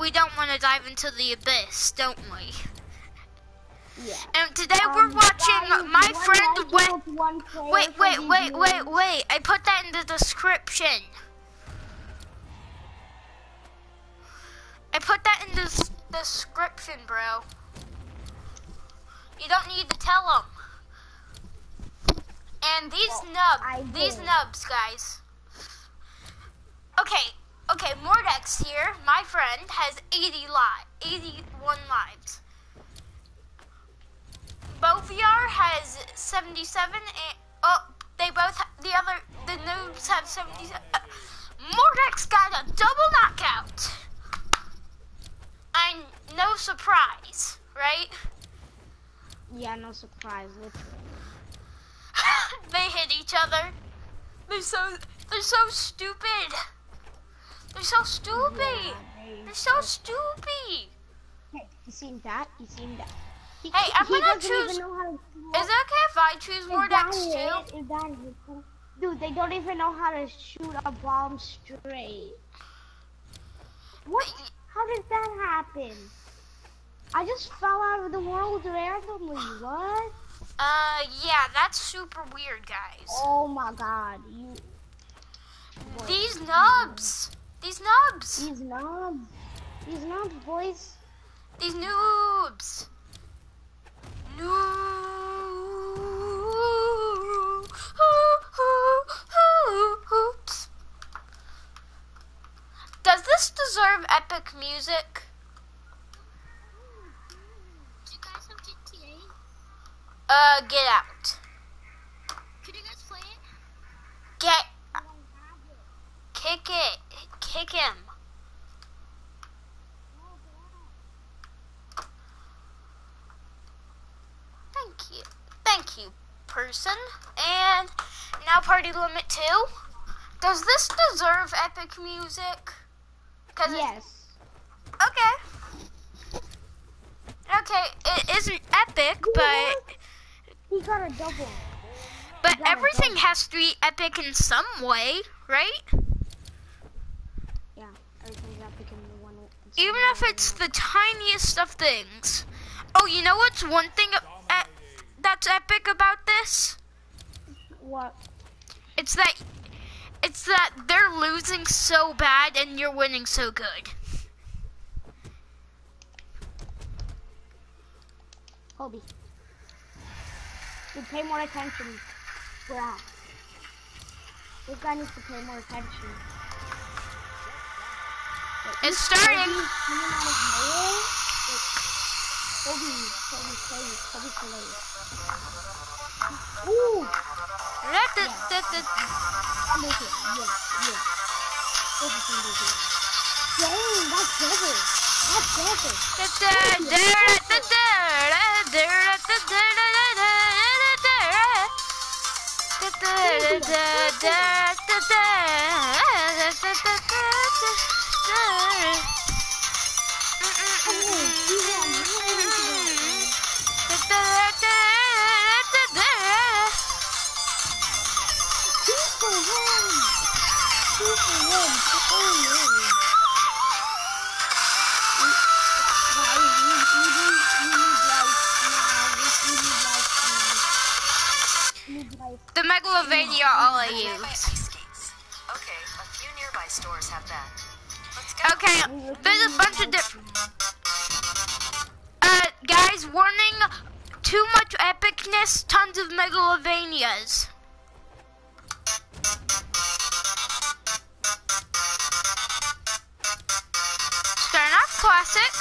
we don't want to dive into the abyss, don't we? Yeah. And today we're watching guys, my friend wait. Wait. I put that in the description. I put that in the description, bro. You don't need to tell them. And these nubs, guys. Okay, Mordex here, my friend, has 81 lives. Boviar has 77, and the noobs have 77. Mordex got a double knockout. And no surprise, right? Yeah, no surprise, literally. They hit each other. They're so stupid. They're so stupid. Yeah, they're so stupid. Hey, you seen that? Hey, I'm gonna choose. Is it Is it okay if I choose Mordex too? Dude, they don't even know how to shoot a bomb straight. What? How did that happen? I just fell out of the world randomly. What? Yeah, that's super weird, guys. Oh my god, These nubs, boys. These noobs. Noobs. Does this deserve epic music? Do you guys have GTA? Get out. Could you guys play it? Kick him. Thank you, person. And now party limit 2. Does this deserve epic music? Yes. Okay, it isn't epic, but he got a double. But everything has to be epic in some way, right? Yeah, everything's epic in the one. Even if it's the tiniest of things. Oh, you know what's one thing that's epic about this? What? It's that they're losing so bad and you're winning so good. Kobe. Dude, pay more attention. Bruh. This guy needs to pay more attention. It's starting. Kobe, Ooh! I'll make it. Yeah. Kobe can make it. Dang, that's double. The Megalovania all I use. Okay, a few nearby stores have that. Let's go. Okay, there's a bunch of different. Guys, warning: too much epicness, tons of Megalovanias. Starting off classic.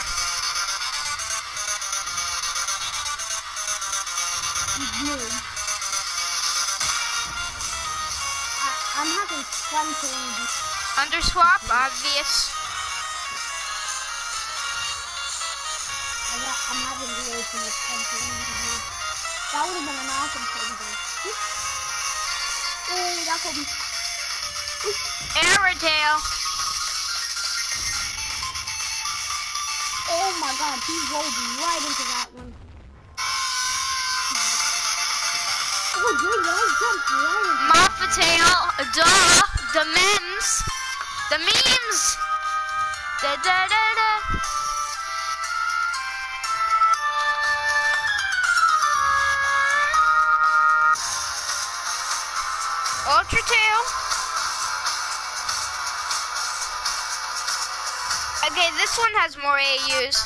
I'm having fun playing this. Underswap, obvious. I'm having way too much fun playing this. That would have been an awesome play though. Oh, that could be. Aerodale. Oh my god, he rolled right into that one. Oh, dude, that jumped right into Moffatail, duh, the memes, the memes. Da da da da. Tail. Okay, this one has more AUs.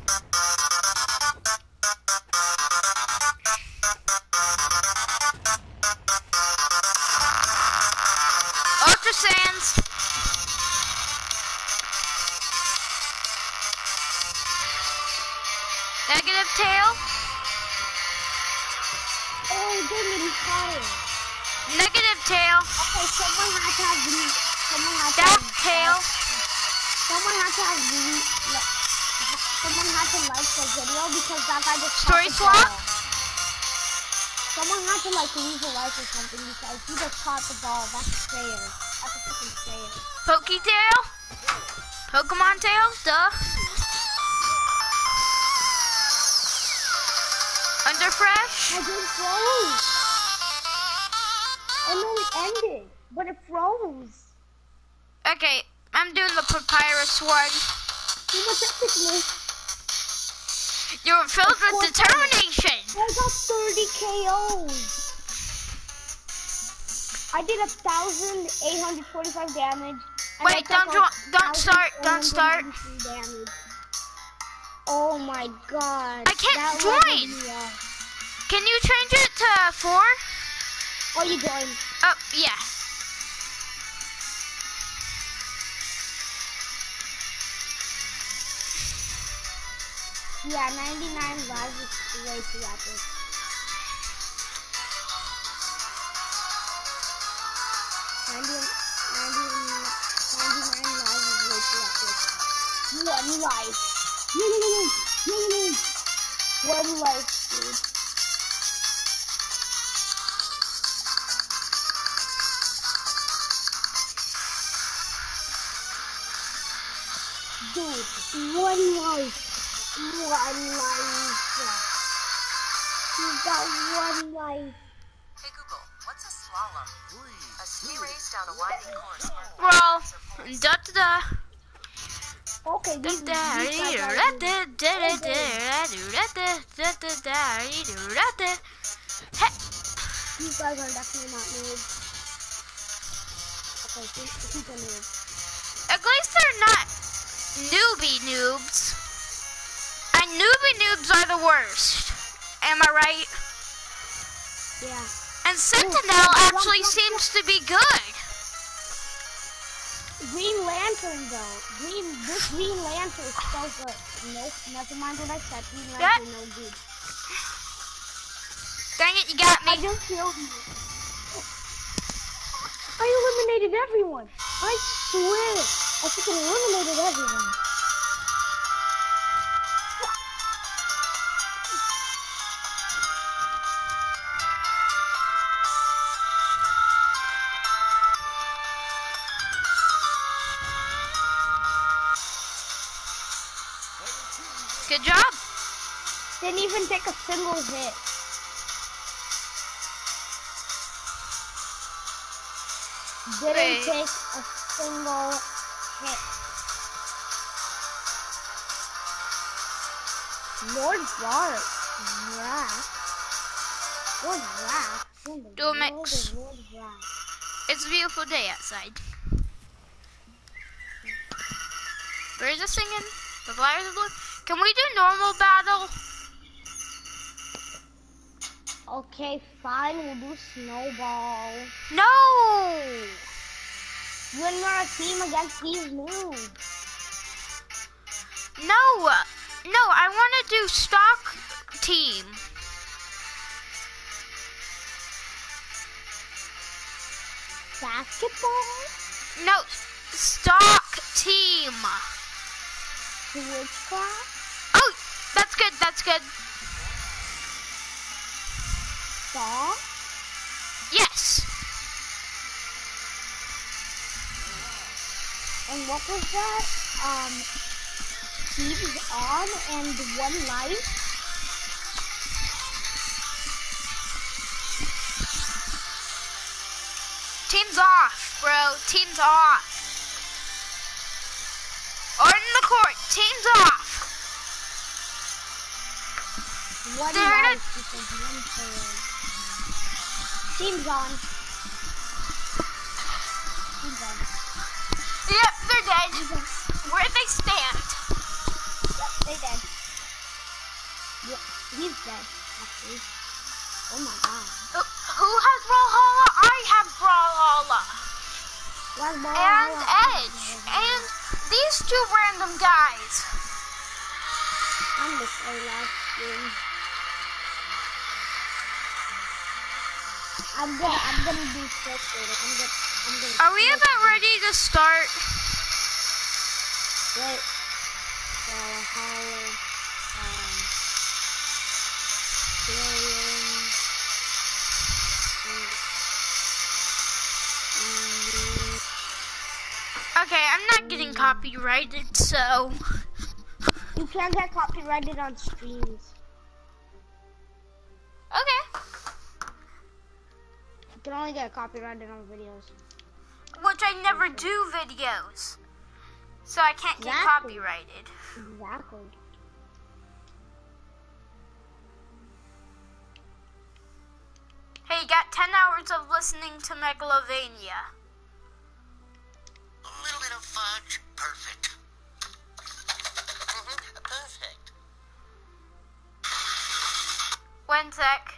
Ultra Sands. Negative Tail. Oh, Damien, he's fire. Negative Tail. Okay, someone has to have blue. Someone has to That have Tail. Someone has to have blue. Someone has to like the video because that guy just Story caught the swap. ball. Someone has to like leave a like or something because he just caught the ball. That's fair. That's a freaking fair. Poketail. Pokemon Tail. Duh. Underfresh. I just froze. And then it ended, but it froze. Okay, I'm doing the Papyrus one. He was epic me. You're filled with course I determination. I got 30 KOs. I did 1,845 damage. and Wait, I took don't start. 1,893 damage. Oh my god. I can't that join. leveled me up. Can you change it to 4? Oh, you joined. Oh, yeah. Yeah, 99 lives is way too epic. Ninety-nine lives is way too epic. One life. One life, dude. Dude, one life. One life. You got one life. Hey Google, what's a slalom? A ski race down a winding course. Roll. Da da da. Okay, these Da guys are da good. da da. Hey. These guys are definitely not noobs. Okay, he's a noob. At least they're not newbie noobs. And newbie noobs are the worst. Am I right? Yeah. And Sentinel actually seems to be good. Green Lantern though. This Green Lantern is so good. Nope, never mind what I said. Green Lantern no good. Dang it, you got I me. just killed you. I eliminated everyone. I swear. I freaking eliminated everyone. Good job. Didn't even take a single hit. Didn't Wait. take a single hit. Lord Bart. Wrath. Lord Wrath. Do a mix. Lord Wrath. It's a beautiful day outside. Birds are singing. The flowers are blue. Can we do normal battle? Okay, fine. We'll do snowball. No. When we're a team against these noobs. No. No, I want to do stock team. Basketball? No, stock team. Switchcraft? Oh, that's good. That's good. Saw? Yes. And what was that? Teams on and one life? Team's off, bro. Team's off. Or in the court. Team's off. One They're life because one player. Teams on. dead. Where'd they stand? Yep, they dead. Yep, he's dead, actually. Oh my god. Who has Brawlhalla? I have Brawlhalla. And Edge. And these two random guys. I'm the last game. I'm gonna be frustrated. I'm gonna. Are we about ready to start? Wait. Hollow. Okay, I'm not getting copyrighted, so. You can't get copyrighted on streams. Okay. You can only get copyrighted on videos. Which I never do videos. So I can't get copyrighted. Exactly. Hey, you got 10 hours of listening to Megalovania. A little bit of fudge. Perfect. Perfect. 1 sec.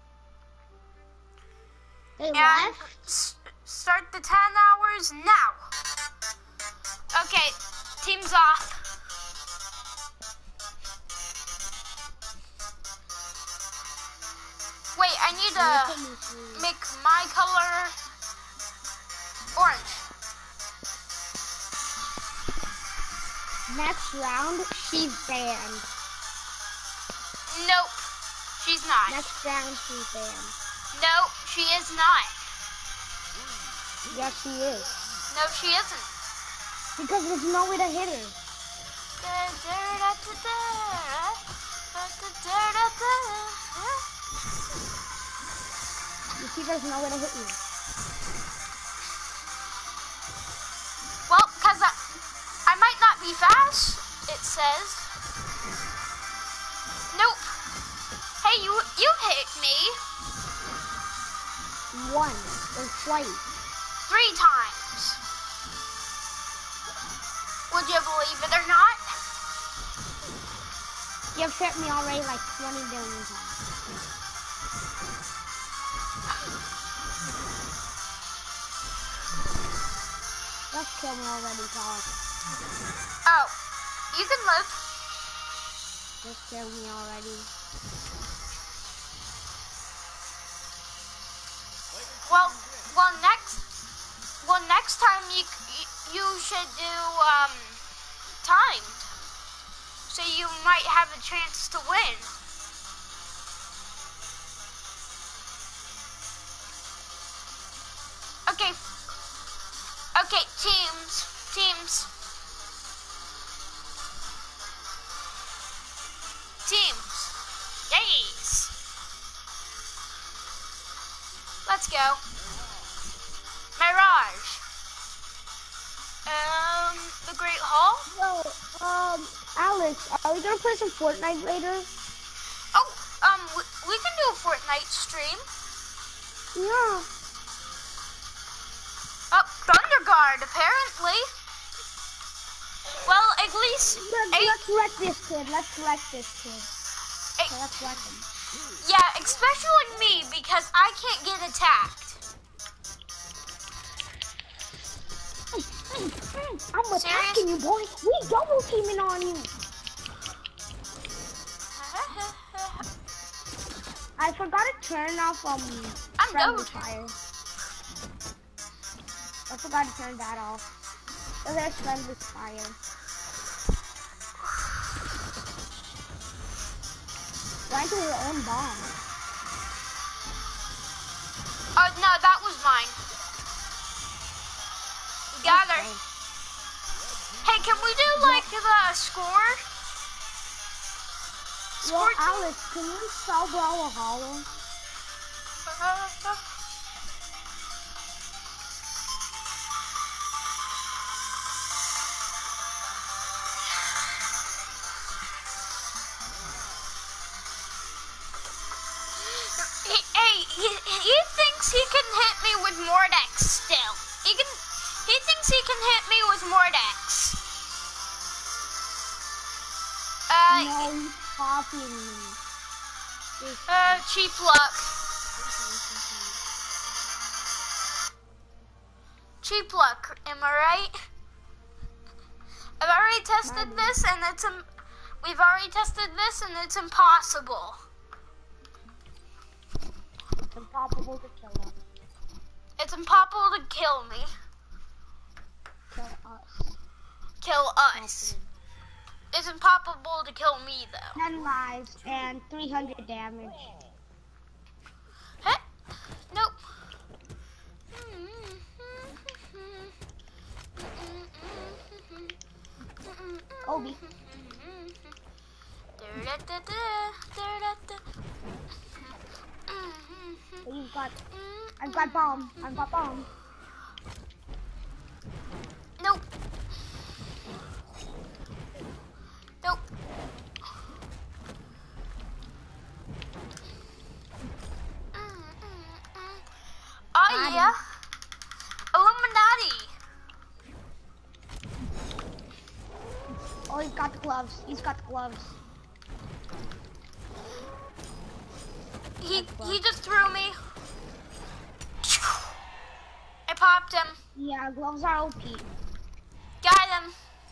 They And left? start the 10 hours now. Okay, team's off. Wait, I need to make my color orange. Next round, she's banned. Nope, she's not. Next round, she's banned. No, she is not. Yes, she is. No, she isn't. Because there's no way to hit her. You see, there's no way to hit you. Well, because I might not be fast, it says. Nope. Hey, you hit me Once or twice. 3 times. Would you believe it or not? You've hit me already like 20 billion times. Just kill me already, Todd. Oh, you can live. Just kill me already. Well, next time you should do timed, so you might have a chance to win. Okay, teams. Yes. Let's go. Mirage. The Great Hall? So, Alex, are we gonna play some Fortnite later? Oh, we can do a Fortnite stream. Yeah. Oh, Thunder Guard, apparently. Well, at least... Let's wreck this kid. Let's wreck this kid. Hey, Okay, let's wreck him. yeah, especially me, because I can't get attacked. I'm attacking you, boy. We double teaming on you. I forgot to turn off I'm friendly double fire. I forgot to turn that off. So there's friendly fire. Why do your own bomb? Oh, no, that was mine. Got her. Hey, can we do, like, the score? Well, Alex, can you sell Brawlhalla? He thinks he can hit me with Mordex still. He thinks he can hit me with Mordex. No, he's copying me. Cheap luck. Cheap luck, am I right? I've already tested this and we've already tested this and it's impossible. It's impossible to kill him. It's impossible to kill me. Kill us. Kill us. It's impossible to kill me though. 10 lives and 300 damage. Hey, nope. Kobe. I've got bomb. I've got bomb. Nope. Nope. Oh yeah. Illuminati. Oh, he's got the gloves. He's got the gloves. He just threw me. I popped him. Yeah, gloves are OP. Got him.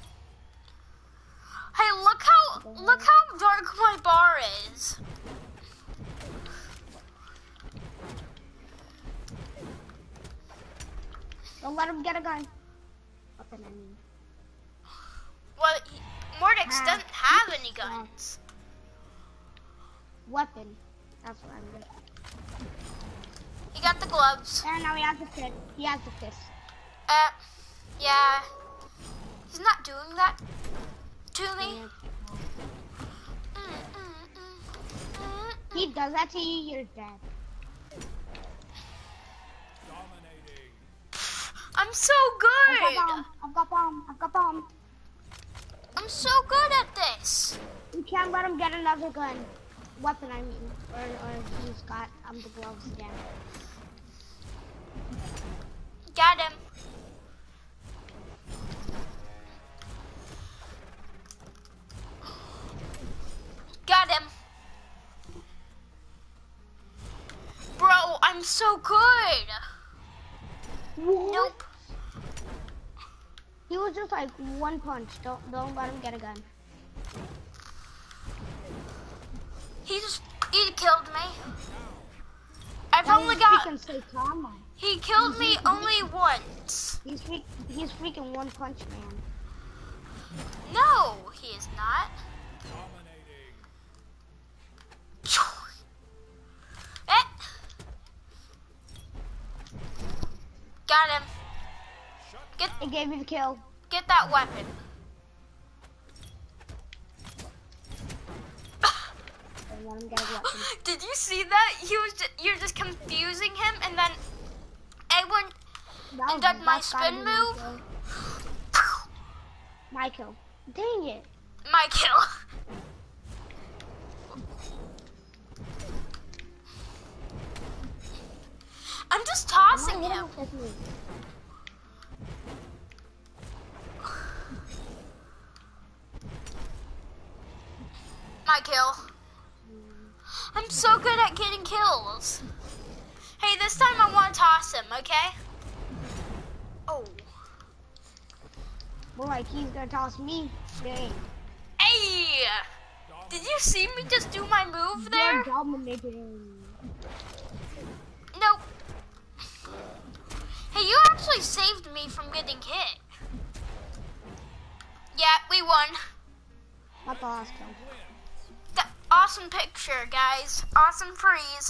Hey, look how dark my bar is. Don't let him get a gun. Weapon, I mean. Well, Mordix doesn't have any guns. Weapon. That's what I mean. He got the gloves. And now he has the fist. He has the fist. Yeah. He's not doing that to me. He does that to you, you're dead. I'm so good. I've got bomb. I've got bomb. I'm so good at this. You can't let him get another gun. Weapon, I mean. Or he's got the gloves again. Got him. Got him. Bro, I'm so good. What? Nope. He was just like one punch. Don't let him get a gun. He killed me. I've only got. He killed me only once. He's freaking one punch man. No, he is not. Eh. Got him. It gave me the kill. Get that weapon. Don't let him get a weapon. Did you see that? You're just confusing him, and then everyone and done my spin move. My kill. Dang it. My kill. I'm just tossing him. My kill. I'm so good at getting kills. Hey, this time I want to toss him, okay? Oh. More like he's gonna toss me. Dang. Hey! Did you see me just do my move there? You're dominating. Nope. Hey, you actually saved me from getting hit. Yeah, we won. Not the last kill. Awesome picture, guys. Awesome freeze.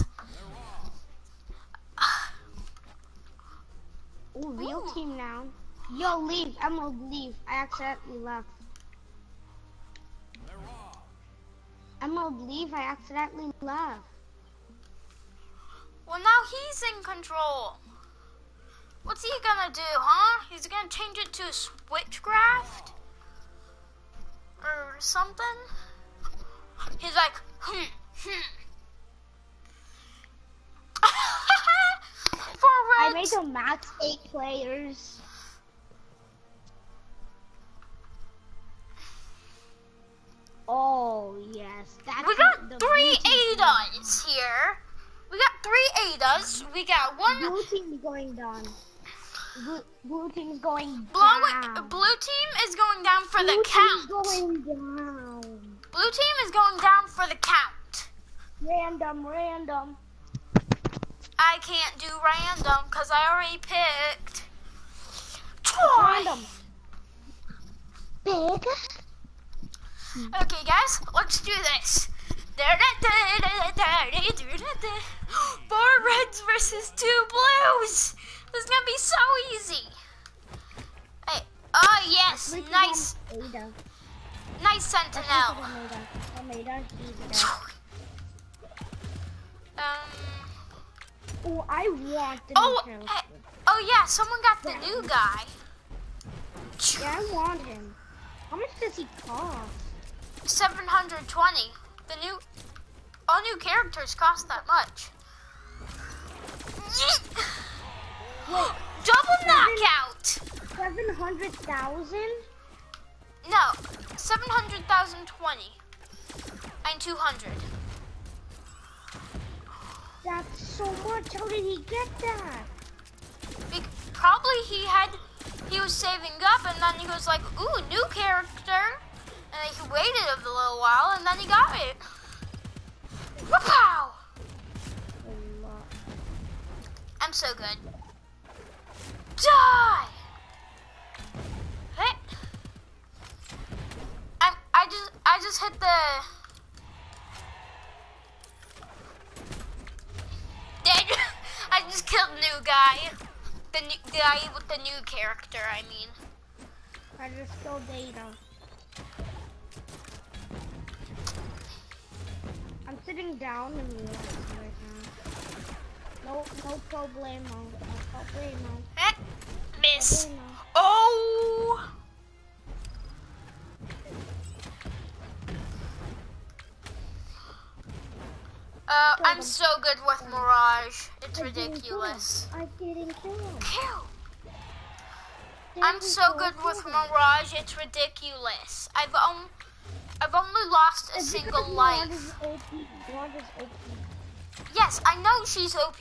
Ooh, real team now. Yo, leave. Emerald, leave. I accidentally left. Emerald, leave. I accidentally left. Well, now he's in control. What's he gonna do, huh? He's gonna change it to Switchcraft? Or something? He's like, I made them max 8 players. Oh yes, that's We got the 3 blue team. Adas here. We got 3 Adas. We got 1 Blue team's going down. Blue team's going Blue down. team is going down for Blue the count. team's going down. Blue team is going down for the count. Random. I can't do random because I already picked Random. twice. Big. Okay, guys, let's do this. 4 reds versus 2 blues. This is gonna be so easy. Hey, oh yes, nice, Ada. nice sentinel. Oh, I want the Oh, new hey, character. oh yeah, someone got the new guy. Yeah, I want him. How much does he cost? 720. All new characters cost that much. Yeet. Wait, Double knockout. 700,000? No, 700,020 and 200. That's so much. How did he get that? Probably he was saving up and then he was like, ooh, new character. And then he waited a little while and then he got it. Wow! I'm so good. Die! Hey. I just hit the dead. I just killed new guy. The guy with the new character, I mean. I just killed Ada. I'm sitting down in the right now. No problemo. No problemo. Eh, miss. Problemo. Oh! I'm so good with Mirage. It's ridiculous. I didn't kill him. Kill. I'm so good with Mirage. It's ridiculous. I've only lost a single life. Mirage is OP. Yes, I know she's OP.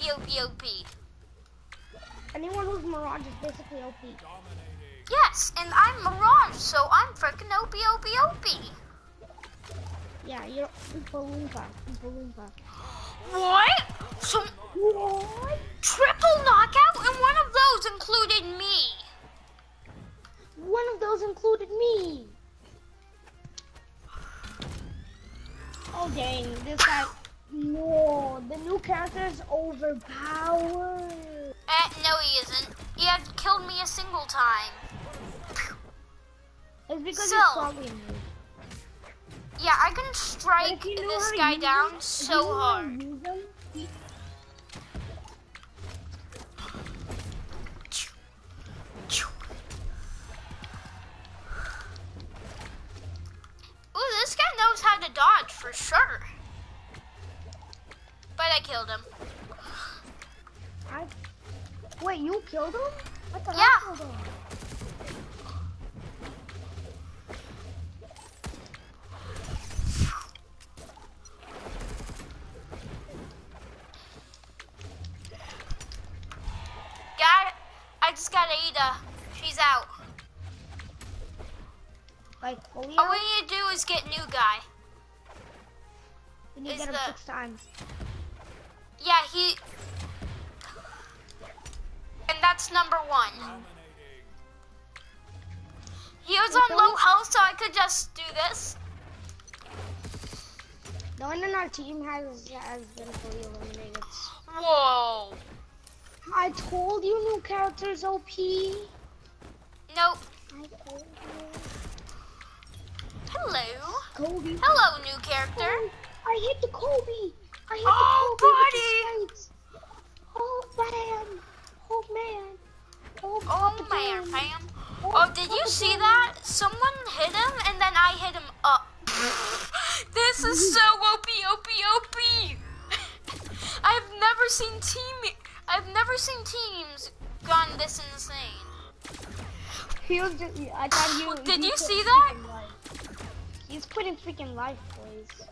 Anyone who's Mirage is basically OP. Yes, and I'm Mirage, so I'm freaking OP. Yeah, you're Oompa Loompa. What? So What? triple knockout, and one of those included me. One of those included me. Oh dang, this guy. No, the new character is overpowered. No, he isn't. He had killed me a single time. It's because So- he's probably new. Yeah, I can strike But if you know this how to guy use down them- if so you know how to hard. use them, Ooh, this guy knows how to dodge for sure. But I killed him. Wait, you killed him? I thought Yeah. I killed him. I just got Ada. She's out. Like, fully All out? we need to do is get new guy. You need to is get him the- 6 times. Yeah, and that's number 1. He was on low health, so I could just do this. No one in our team has been fully eliminated. Whoa. I told you new characters OP. Nope. I told you. Hello. Kobe. Hello, new character. Oh, I hit the Kobe. I hit Oh, the Kobe with the spikes. Oh man. Oh man. Oh, Oh, Papa man, Dan. fam. Oh, did you see that? Someone hit him, and then I hit him up. This is so OP. I've never seen teams gone this insane. He was just, I thought you. Did he you took see that? second life. He He's quitting freaking life, boys.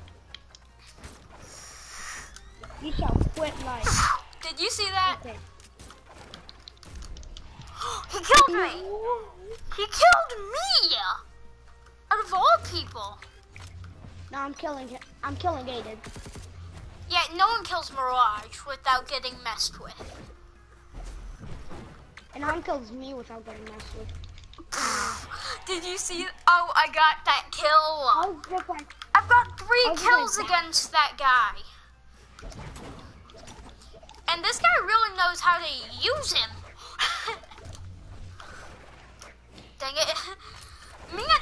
You shall quit life. Did you see that? Okay. He killed me! He killed me! Out of all people. No, I'm killing him. I'm killing Aiden. Yeah, no one kills Mirage without getting messed with. And no one kills me without getting messed with. Did you see? Oh, I got that I kill. was just like, I've got 3 I was kills like- against that guy. And this guy really knows how to use him. Dang it. Man.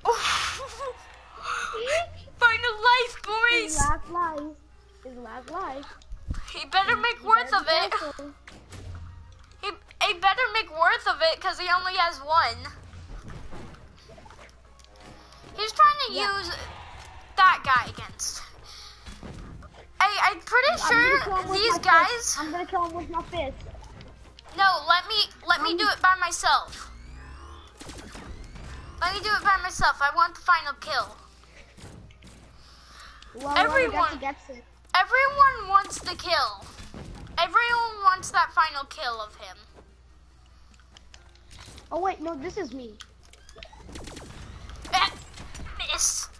Final life, his boys. last life. His last life. He better make worth of it. He better make worth of it because he only has 1. He's trying to use that guy against. Hey, I'm pretty sure these guys. I'm gonna kill him with my fist. No, let me do it by myself. Let me do it by myself. I want the final kill. Well, Everyone. gets it. Everyone wants the kill. Everyone wants that final kill of him. Oh wait, no, this is me. Miss.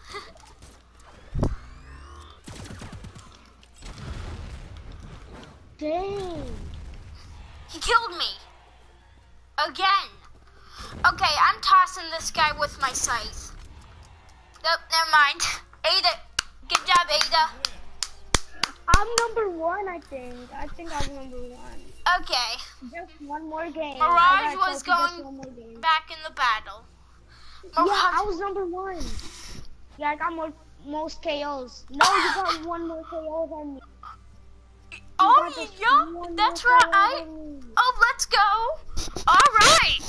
Dang. He killed me. Again. Okay, I'm tossing this guy with my scythe. Nope, never mind. Ada. Good job, Ada. I'm number 1, I think. I think I'm number 1. Okay. Just one more game. Mirage I got was trophy, just going one more game. back in the battle. Yeah, Mirage. I was number 1. Yeah, I got most KOs. No, you got 1 more KO than me. Oh, got just yeah, one that's more KO right. than me. Oh, let's go. All right.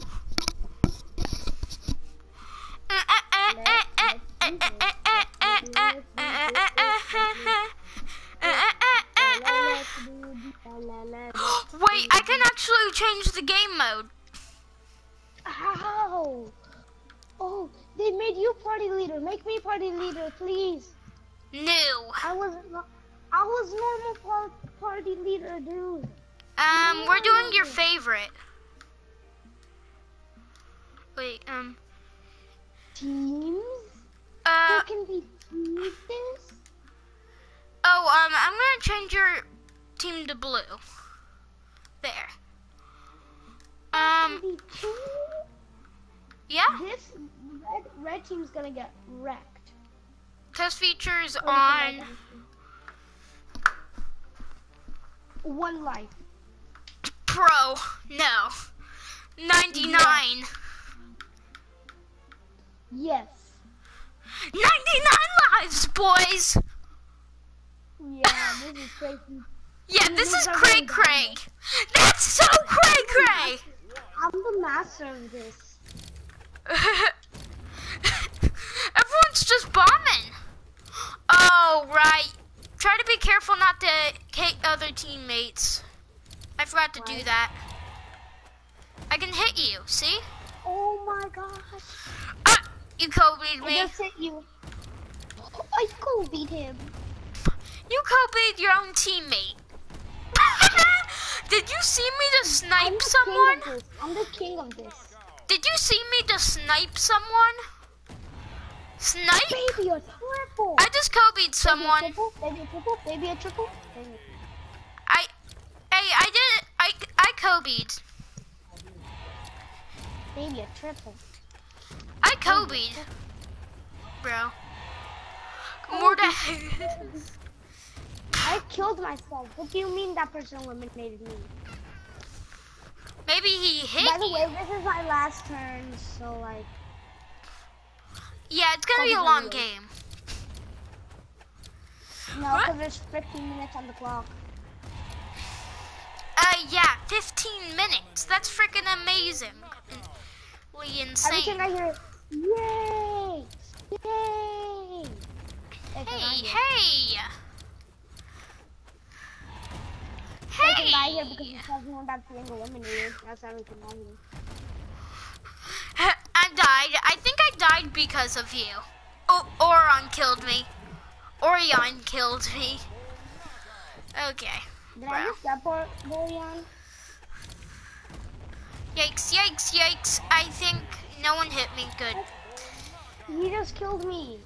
Wait, I can actually change the game mode. How? Oh, they made you party leader. Make me party leader, please. New. I was normal party leader, dude. We're doing your favorite. Wait, Teams? uh, There can be teams this? oh, I'm gonna change your team to blue. There. Can be teams? Yeah. This red team's gonna get wrecked. Test features on. 1 life. Pro. No. 99. Yes. 99 lives, boys. Yeah, this is crazy. Yeah, this is cray cray. That's so cray cray. I'm the master of this. Everyone's just bombing. Oh, right. Try to be careful not to hit other teammates. I forgot to do that. I can hit you, see? Oh my gosh. Ah, you Kobe'd I me. just hit you. I Kobe'd him. You Kobe'd your own teammate. Did you see me to snipe someone? I'm the king of this. Did you see me to snipe someone? Snipe? Baby, a triple. I just Kobe'd someone. Baby, a triple. Baby, a triple. Baby. I did it. I Kobe'd. Baby, a triple. I Kobe'd. Bro. More to I killed myself. What do you mean that person eliminated me? Maybe he hit By the you. way, this is my last turn, so like. Yeah, it's gonna be a long game. No, What? because there's 15 minutes on the clock. Yeah, 15 minutes. That's freaking amazing. Every Insane. time I hear, yay! Yay! Hey. I can die here because it says no that's being eliminated. That's everything on me. I died. I think I died died because of you. Oh, Orion killed me. Orion killed me. Okay, Did bro. I just support Borian? Yikes, yikes, yikes. I think no one hit me good. He just killed me.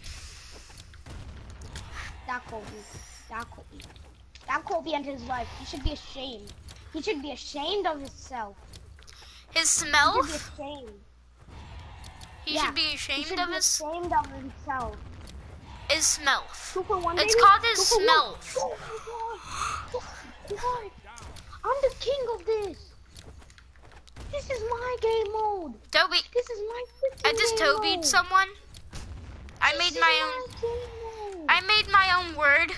That Kobe. That Kobe. That Kobe and his life. He should be ashamed. He should be ashamed of himself. His He smell? should be ashamed. He Yeah, should be He ashamed should of be his ashamed of himself. smell. 2 for 1, It's baby. called his 2 for 1. smell. Oh my god. I'm the king of this. This is my game mode. Toby, This is my freaking I just game Tobied mode. someone. I This made is my own. game mode. I made my own word.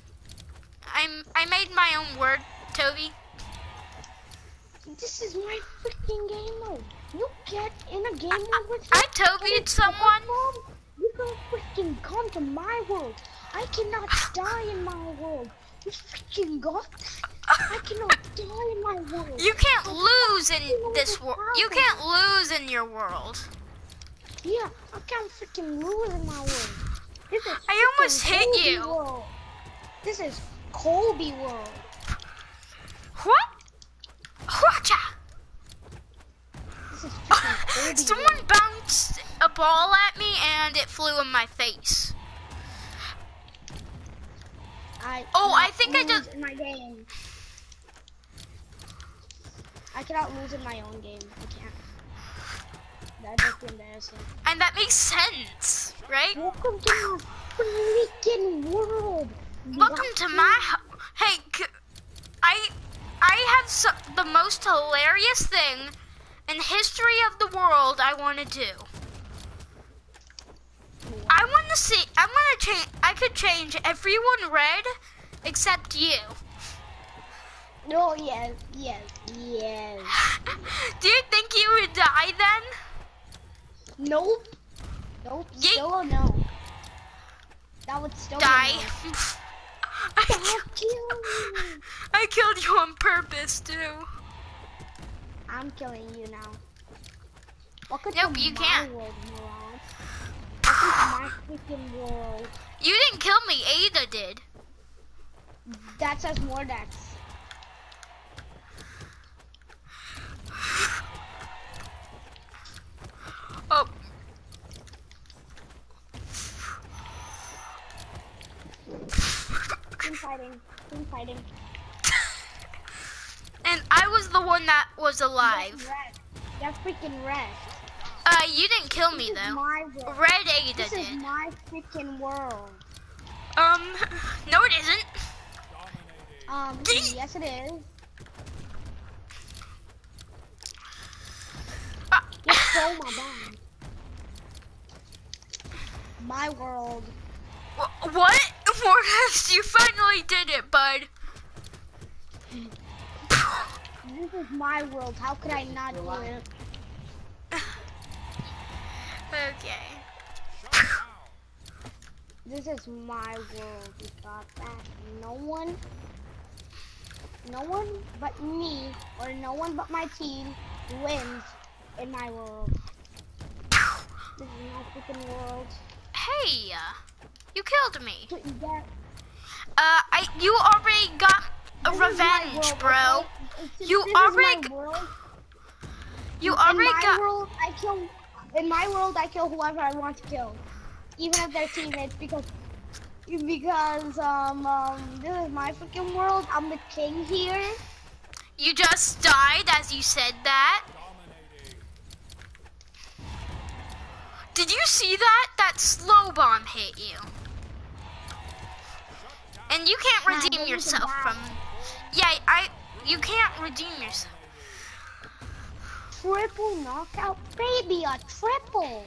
I made my own word, Toby. This is my freaking game mode. You get in a game mode with me. I Tobied someone. You can freaking come to my world. I cannot die in my world. You freaking got that? I cannot die in my world. You can't lose in this world. You can't lose in your world. Yeah, I can't freaking lose in my world. This is I almost freaking hit Kobe you. World. This is Kobe world. What? Whatcha? This is freaking Kobe Someone world. bounced a ball at me and it flew in my face. Oh, I think I cannot just- lose in my game. I cannot lose in my own game. I can't. That's just embarrassing. And that makes sense, right? Welcome to my freaking world. Welcome to my Hey, I have the most hilarious thing in history of the world I want to do. I want to see, I'm going to change, I could change everyone red except you. Oh, yes, yes, yes. Do you think you would die then? Nope. Nope. Yeet. Still a no. That would still Die. be a no. Stop killing me. I killed you on purpose too. I'm killing you now. Welcome Nope, to you my can't. world, moron. Welcome to my freaking world. You didn't kill me, Ada did. That says more dex. Oh. Team fighting. Team fighting. And I was the one that was That's alive. rest. That's freaking rest. You didn't kill me This is though. my world. Red Ada This is did. my freaking world. No it isn't. Yes it is. Just throw my bomb. My world. What? Mortis, you finally did it, bud. This is my world. How could I not do it? Okay. This is my world. You got that? No one but me or no one but my team wins in my world. This is my freaking world. Hey, you killed me. That, You already got a this is my revenge, world, bro. okay? Since You this already, is my world, you in already my got. world, in my world, I kill whoever I want to kill, even if they're teammates, because this is my freaking world. I'm the king here. You just died as you said that. Did you see that? That slow bomb hit you. And you can't Nah, redeem don't yourself even from. die. Yeah, you can't redeem yourself. Triple knockout, baby, a triple.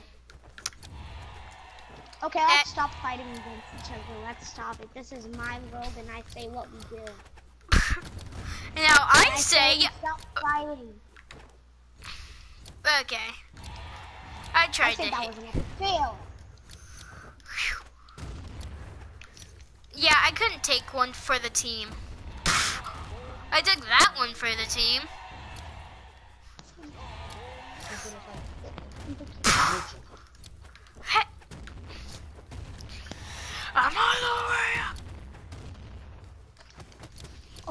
Okay, Eh. let's stop fighting against each other. Let's stop it. This is my world, and I say what we do. Now I And say, stop fighting. okay. I I tried to said that hit. was an epic fail. Yeah, I couldn't take one for the team. I took that one for the team.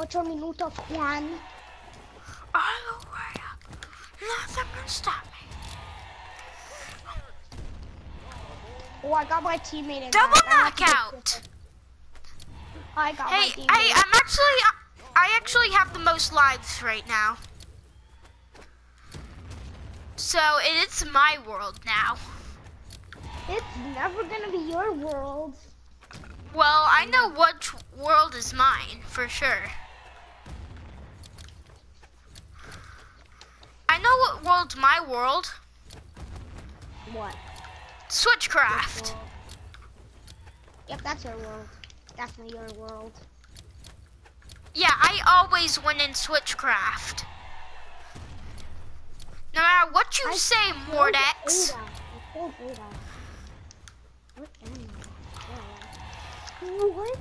8 minutos, Juan. All the way up. Nothing can stop me. Oh, I got my teammate in. Double guys. I have to get knockout. this. I got my Hey, teammate. I actually have the most lives right now. So it's my world now. It's never gonna be your world. Well, I know which world is mine, for sure. I know what world's my world. What? Switchcraft. Yep, that's your world. Definitely your world. Yeah, I always win in Switchcraft. No matter what you say, Mordex. What?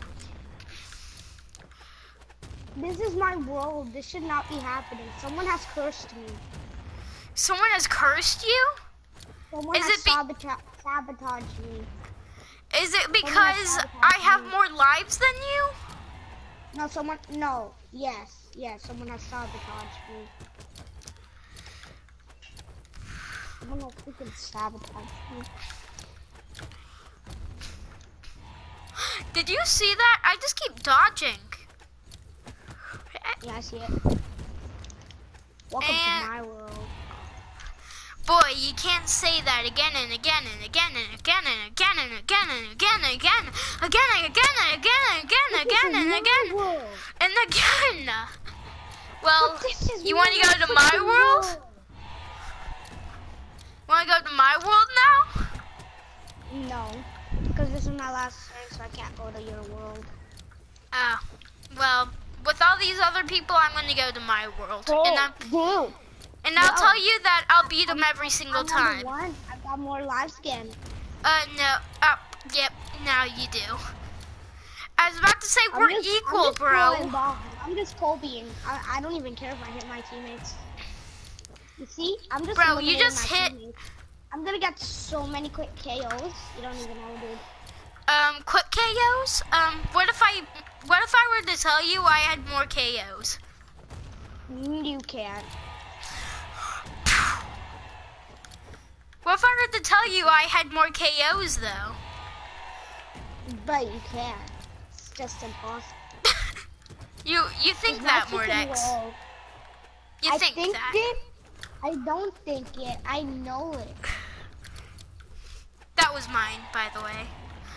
This is my world. This should not be happening. Someone has cursed me. Someone has cursed you? Someone Is has it be- sabotaged me. Is it because I have more lives than you? No, yes, someone has sabotaged me. Someone has freaking sabotaged me. Did you see that? I just keep dodging. Yeah, I see it. Welcome And- to my world. Boy, you can't say that again and again and again and again and again and again and again and again, again and again and again and again and again and again and again. Well, you want to go to my world? Want to go to my world now? No, because this is my last turn, so I can't go to your world. Well, with all these other people, I'm going to go to my world. Dude. And I'll tell you that I'll beat them every single time. I've got more lives again. No. Yep, now you do. I was about to say we're equal, bro. I'm just Kobeing. I don't even care if I hit my teammates. You see? I'm just Bro, you eliminating just my hit. teammates. I'm gonna get so many quick KOs. You don't even know, dude. Quick KOs? What if I were to tell you I had more KOs? You can't. What if I were to tell you I had more KOs though? But you can't. It's just impossible. You think that, Mordex? You think that? I don't think it. I know it. That was mine, by the way.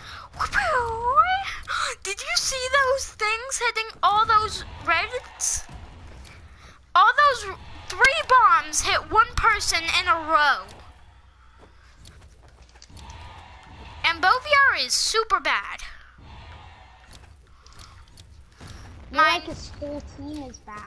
Did you see those things hitting all those reds? All those 3 bombs hit one person in a row. And Boviar is super bad. Like his whole team is bad.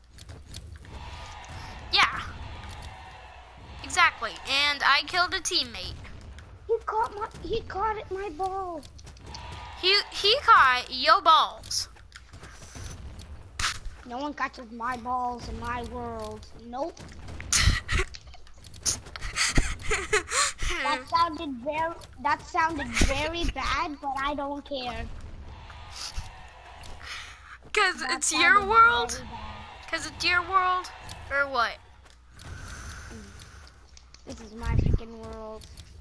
Yeah. Exactly. And I killed a teammate. He caught my ball. He caught your balls. No one catches my balls in my world. Nope. That sounded very bad, but I don't care. Cause it's your world? Cause it's your world? Or what? This is my freaking world.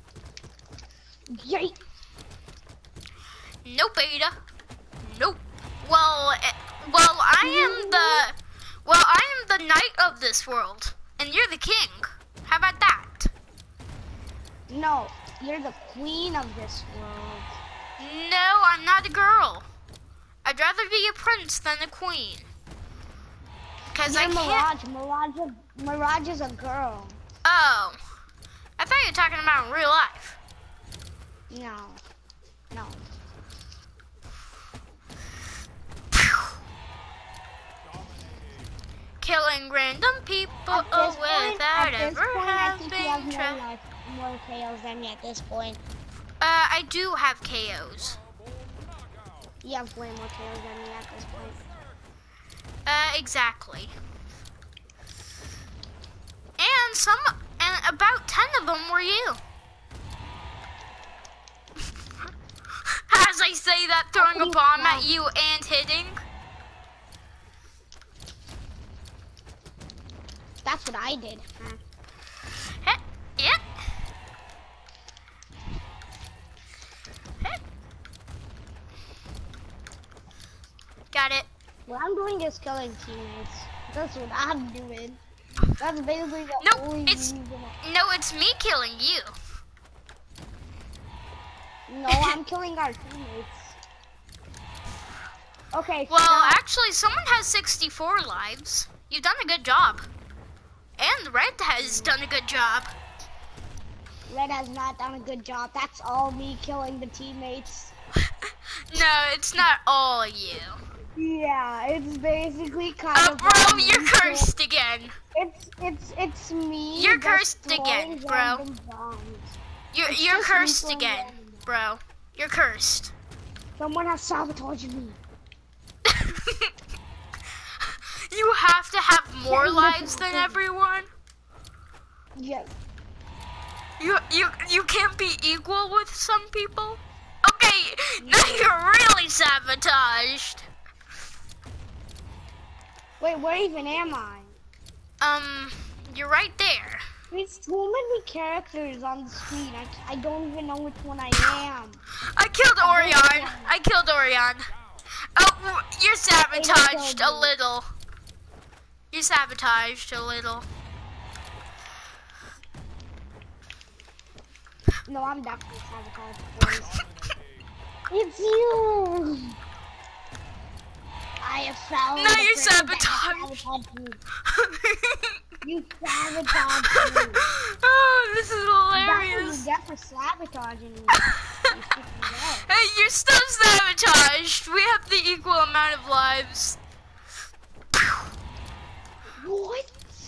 Yay! Nope, Ada. Nope. Well, I am the knight of this world, and you're the king. How about that? No, you're the queen of this world. No, I'm not a girl. I'd rather be a prince than a queen. Cause I can't. Mirage is a girl. Oh, I thought you were talking about in real life. No. Killing random people without ever having tried. More KOs than me at this point. I do have KOs. You have way more KOs than me at this point. Exactly. And about 10 of them were you. As I say that, throwing a bomb at you and hitting. That's what I did. Yeah. Got it. What I'm doing is killing teammates. That's what I'm doing. That's basically the No, only it's reason. no, it's me killing you. No, I'm killing our teammates. Okay, Well, stop. actually, someone has 64 lives. You've done a good job. And Red has done a good job. Red has not done a good job. That's all me killing the teammates. No, it's not all you. Yeah, it's basically kind of. Bro, you're cursed again. It's me. You're cursed destroying again, bro. random bombs. You're It's you're just me cursed killing again, random bombs. bro. You're cursed. Someone has sabotaged me. You have to have more Yeah, lives than yeah. everyone. Yes. You can't be equal with some people. Okay, now you're really sabotaged. Wait, where even am I? You're right there. There's too many characters on the screen. I don't even know which one I am. I killed Orion. I killed Orion. Oh, you're sabotaged a little. You're sabotaged a little. No, I'm definitely sabotaged. It's you. I have found. No, the you're person that sabotaged. sabotaged me. You sabotaged me. Oh, this is That's what hilarious. you get for sabotaging me. You freaking go. Hey, you're still sabotaged. We have the equal amount of lives. What?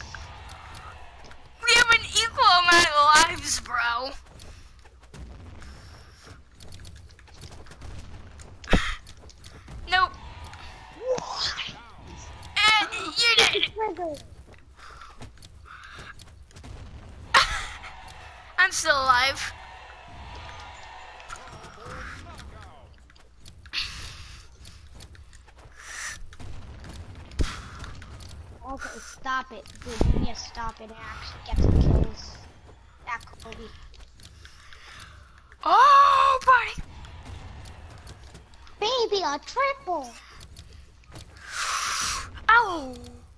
We have an equal amount of lives, bro. Nope. What? You did. Trigger. I'm still alive. Okay, stop it. Dude, you need to stop it and actually get some kills. That Kobe. Oh, buddy. Baby, a triple. Ow.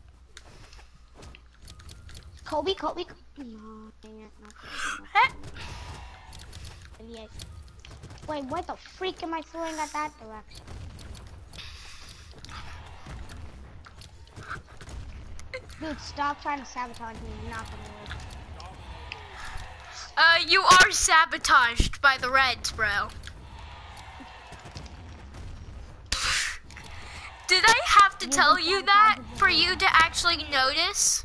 Kobe. No, dang it. No, Kobe. Eh. Yeah. Wait, what the freak am I throwing at that direction? Dude, stop trying to sabotage me. You're not gonna work. You are sabotaged by the Reds, bro. Did I have to tell you that for you to actually notice?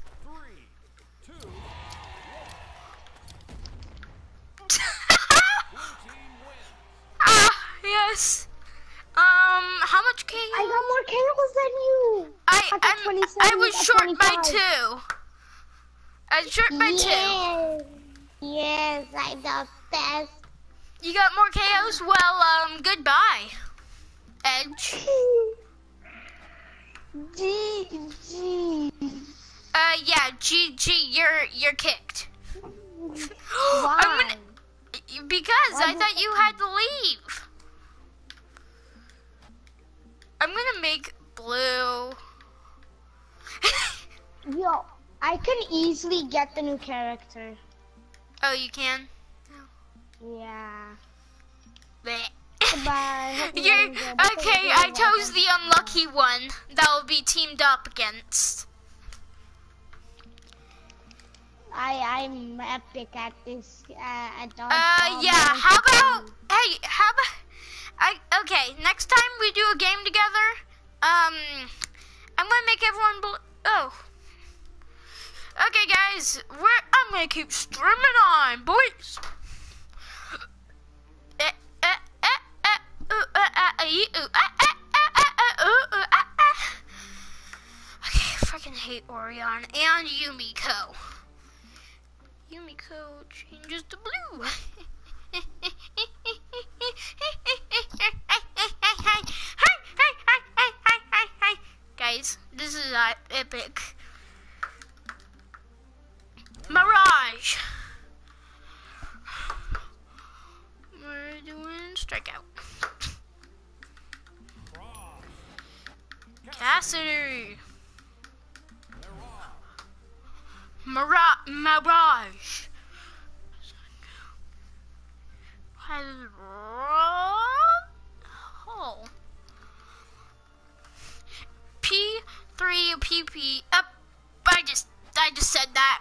Ah, yes. How much KO? I got more kills than you. got 27, I you was got short by 25. 2. I was short by 2. Yes, I'm the best. You got more KOs? Well, goodbye, Edge. GG. Yeah, GG, you're kicked. Why? Because Why I thought you had to leave. I'm gonna make blue. Yo, I can easily get the new character. Oh, you can? Yeah. Bleh. Goodbye. Hope you You're, enjoyed the okay, video. I chose the unlucky one that will be teamed up against. I'm epic at this. At dodgeball. Yeah, how about, okay, next time we do a game together, I'm gonna make everyone, okay guys, I'm gonna keep streaming on, boys. Okay, I fucking hate Orion and Yumiko. Yumiko changes to blue. Guys, this is epic. back out. Cassidy. Mirage. Oh. P3PP. Up. I just said that.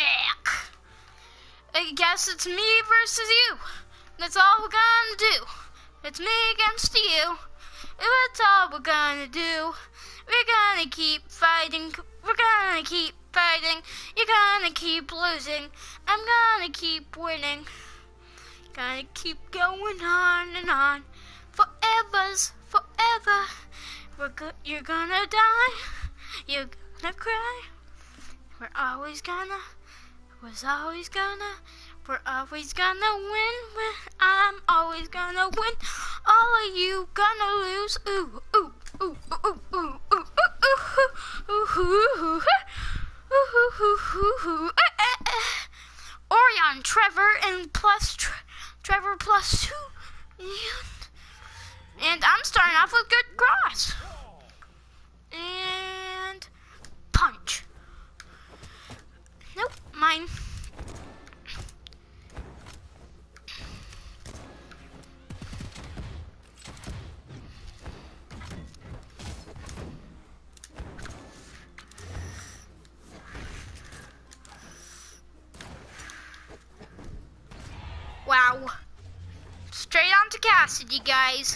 I guess it's me versus you. That's all we're gonna do. It's me against you. That's all we're gonna do. We're gonna keep fighting. We're gonna keep fighting. You're gonna keep losing. I'm gonna keep winning. Gonna keep going on and on. Forever's forever. You're gonna die. You're gonna cry. We're always gonna win. I'm always gonna win. All of you gonna lose. Ooh, ooh, ooh, ooh, ooh, ooh, ooh, ooh, Orion, Trevor, and plus Trevor plus 2. And I'm starting off with good cross. And punch. Nope, mine. Wow. Straight on to Cassidy, guys.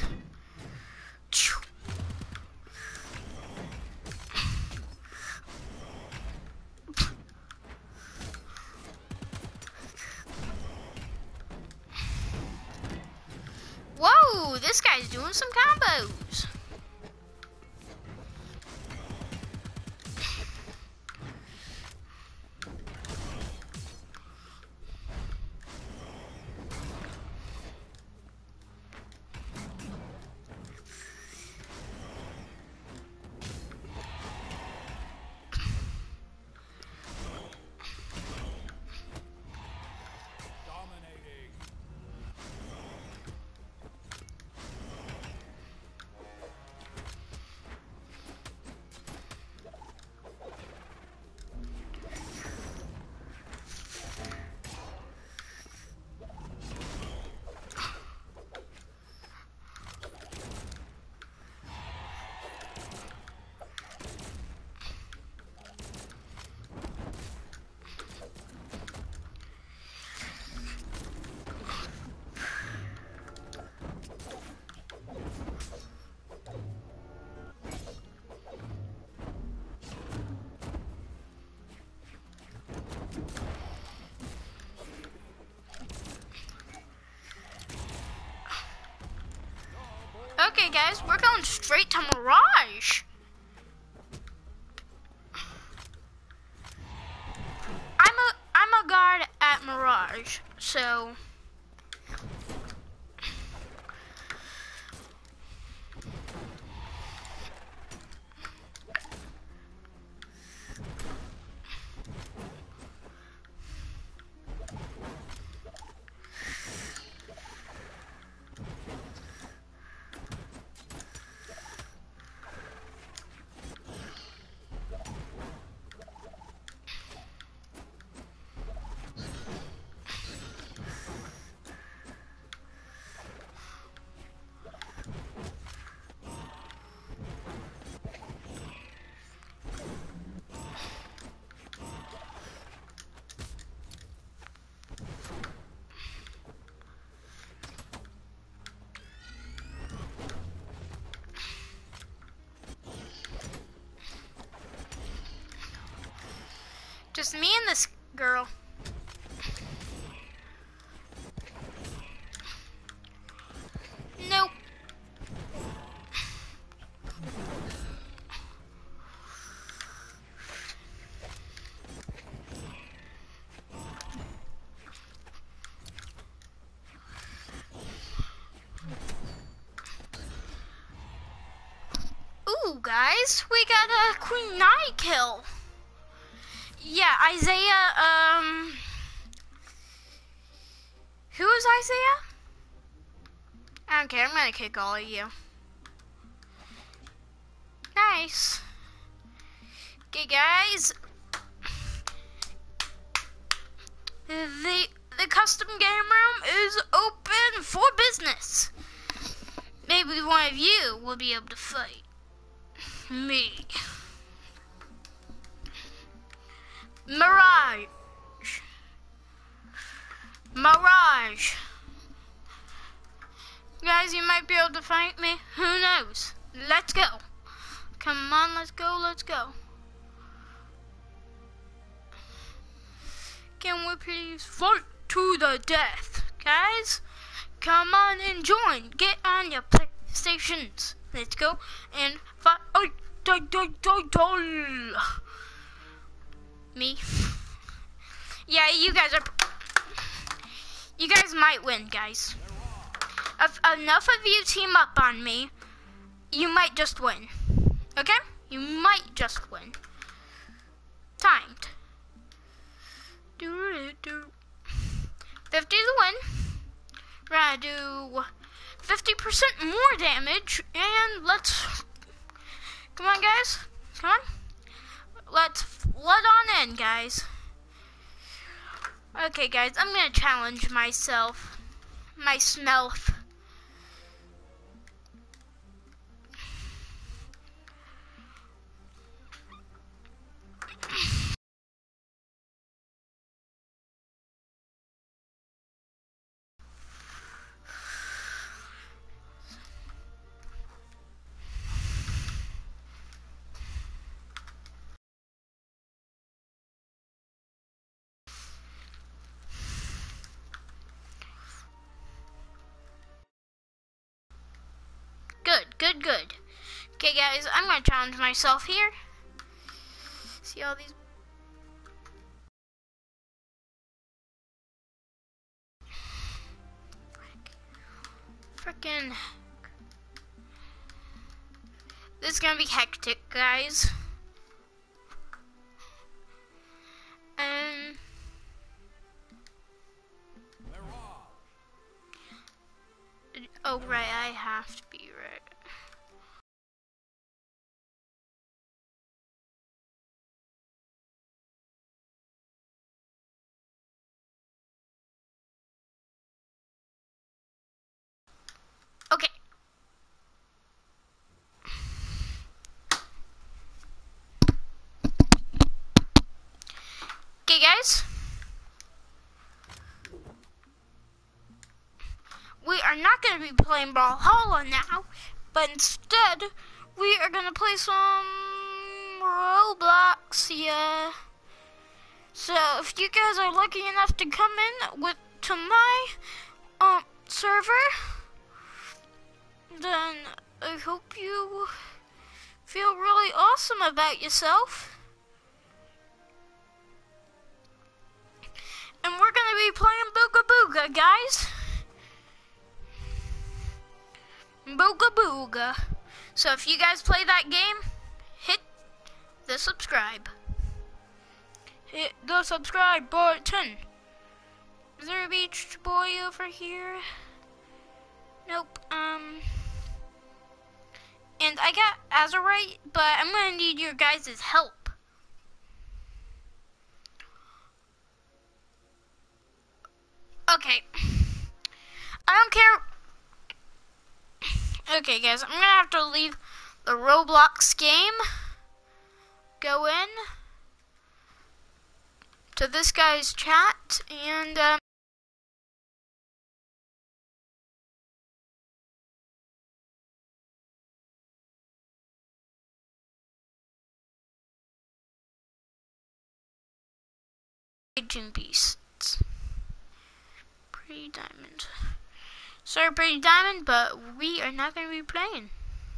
Whoa, this guy's doing some combos. Okay, guys, we're going straight to Mirage. I'm a guard at Mirage, so just me and this girl. Nope. Ooh, guys, we got a Queen Nai kill. Yeah, Isaiah, who is Isaiah? I don't care, I'm gonna kick all of you. Nice. Okay, guys. The custom game room is open for business. Maybe one of you will be able to fight me. Mirage. Mirage. Guys, you might be able to fight me. Who knows? Let's go. Come on, let's go, let's go. Can we please fight to the death? Guys, come on and join. Get on your PlayStations. Let's go and fight. Me. Yeah, you guys might win, guys. If enough of you team up on me, you might just win. Okay? You might just win. Timed. 50 is a win. We're gonna do 50% more damage, and let's, come on guys, come on. Let's flood on in, guys. Okay guys, I'm gonna challenge myself. Myself. Good. Okay guys, I'm gonna challenge myself here. See all these frickin'. This is gonna be hectic, guys. Oh right, I have to be right. Okay. Okay, guys. We are not going to be playing Brawlhalla now, but instead, we are going to play some Roblox, yeah. So, if you guys are lucky enough to come in to my server, then I hope you feel really awesome about yourself. And we're gonna be playing Booga Booga, guys. Booga Booga. So if you guys play that game, hit the subscribe. Hit the subscribe button. Is there a beach boy over here? Nope. And I got Azurite, but I'm gonna need your guys' help. Okay. I don't care. Okay, guys, I'm gonna have to leave the Roblox game. Go in to this guy's chat and Raging Beasts. Pretty Diamond. Sorry, Pretty Diamond, but we are not going to be playing.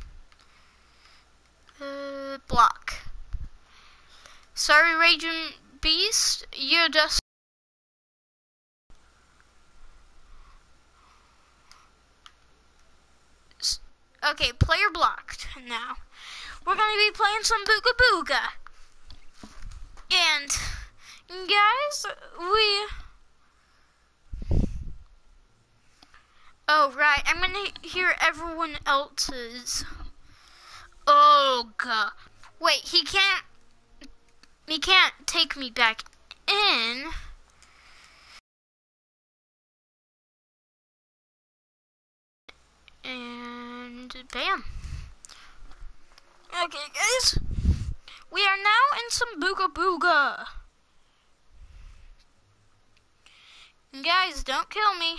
Block. Sorry, Raging Beast, you're just... Okay, player blocked now. We're going to be playing some Booga Booga. And, guys, Oh, right. I'm gonna hear everyone else's. Oh, God. Wait, he can't take me back in. And bam. Okay, guys. We are now in some Booga Booga. And guys, don't kill me.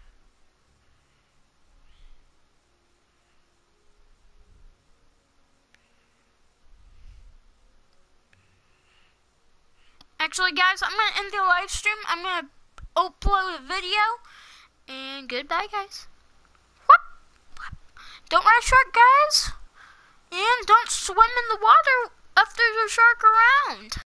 Actually, guys, I'm going to end the live stream. I'm going to upload a video. And goodbye, guys. Whoop, whoop. Don't ride shark, guys. And don't swim in the water if there's a shark around.